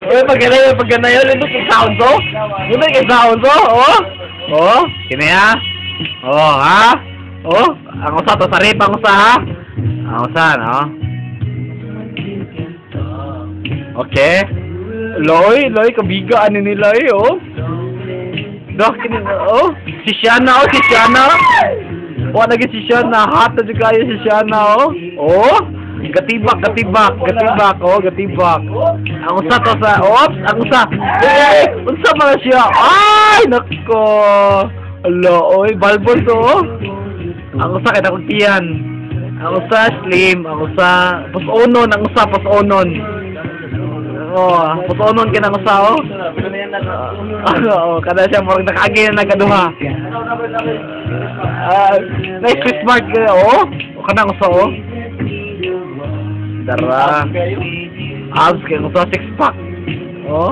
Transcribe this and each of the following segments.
Uy, pag ganayon, ito kay sound ko? Ito kay sound ko, oh? Oh, kini ha? Oh, ha? Oh, ang usa to sarip, ang usa ha? Ang usa, no? Okay. Loy, kabiga, ano nila eh, oh? Dok, kini, oh? Si Shana, oh, si Shana. Oh, naging si Shana, hot na dyan kayo si Shana, oh? Oh? Gatibak, oh, gatibak. Ang usa to sa, oops, ang usa. Unsa man siya? Ay, nako. Ala, oy, balbon to, oh. Ang usa kay dakong tiyan. Ang usa slim, ang usa pusonon, ang usa pusonon. Oh, pusonon kina usa, oh. Oh, kada siya murag nakaagi na nagaduha. Nice Swiss mark, oh. Kanang usa, oh. Dara. Abs kaya kung sa 6-pack. Oh.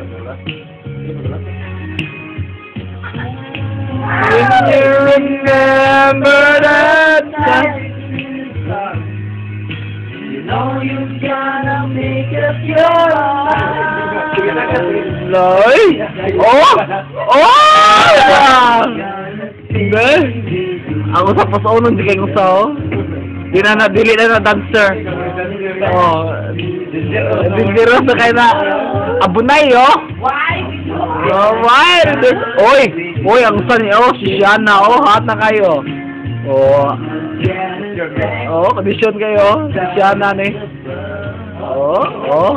When you remember that time, you know you gotta make up your mind. Loy? Oh! Oh! Ang usap pa sa unong di kayo usa, oh. Dili na dancer. Oh. Dili na kayo na abunay, oh. Oh, why? Oy, ang usan niyo, oh, si Shana, oh, hot na kayo. Oh. Oh, kondisyon kayo, si Shana ni. Oh.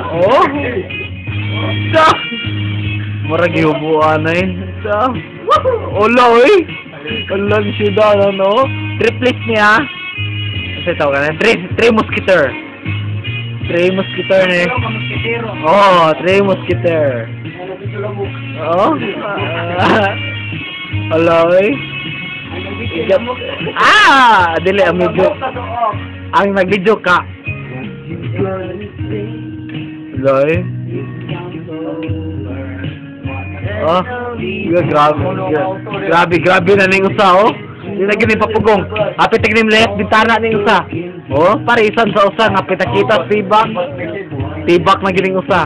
Sa. Murag gihubuan na yun. Sa. Ola, oy. Ola, ni Shana, no? Triplets niya. Kasi tawag ka na, 3 musketer. 3 musketer ni. Oh, 3 musketer. Oh. Hello, eh. Dili ang medyo. Ang nag-video ka. Hello, eh. Oh, grabe na ning usa, oh. Di na gini papugong. Apit tignim lehit bintana ning usa. Oh, parisan sa usa nga pitakita tibak. Tibak na gining usa.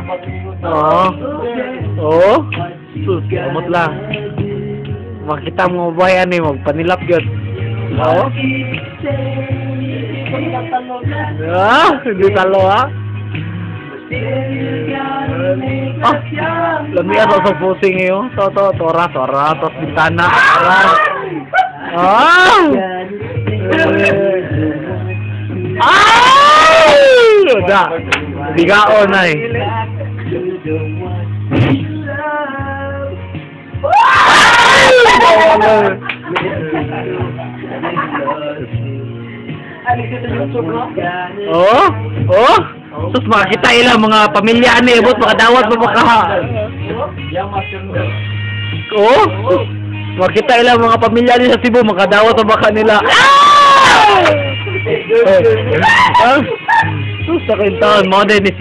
Oh. Sus, amot lang. Makita mo ba yan eh, magpanilap yun. Oh. Hindi talo ha. Lamian sa pusing yun. Tora, tos bintana. Udah, bigaon na eh. Oh, sus makakita ilang mga pamilya ni bot makadawat pa baka. Oh, makita ilang mga pamilya ni sa Cebu makadawat pa baka nila. Sus sa kintaon mo din